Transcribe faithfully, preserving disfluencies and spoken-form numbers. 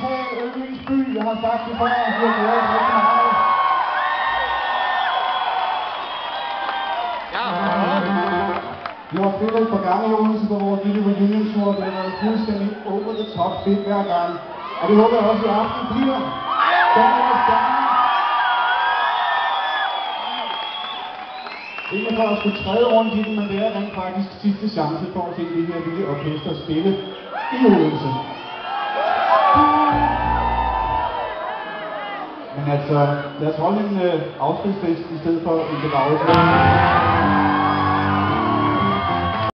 Ølbyens by. Jeg har sagt det før, at vi har glædet rigtig meget. Ja. Vi har spillet et par gange i Odense på vores lille reunion-tour, og det har været fuldstændig over the top fedt hver gang. Og det håber jeg også i aften bliver. Den er stærk. Ikke for at skulle træde rundt i den, men det er rent faktisk sidste chance for at se det her lille orkester spille i Odense. Men altså, lad os holde en øh, afskedsfest i stedet for en begravelse.